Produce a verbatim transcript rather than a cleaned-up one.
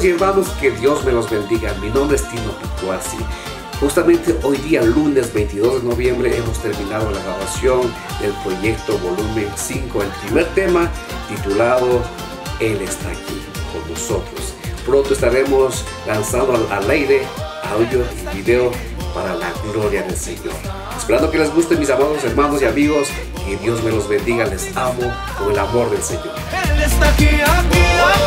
y hermanos, que Dios me los bendiga. Mi nombre es Tino Picuasi. Justamente hoy día, lunes veintidós de noviembre, hemos terminado la grabación del proyecto volumen cinco, el primer tema titulado Él está aquí con nosotros. Pronto estaremos lanzando al, al aire audio y video para la gloria del Señor. Esperando que les guste, mis amados hermanos y amigos, que Dios me los bendiga. Les amo con el amor del Señor. Él está aquí, aquí, aquí.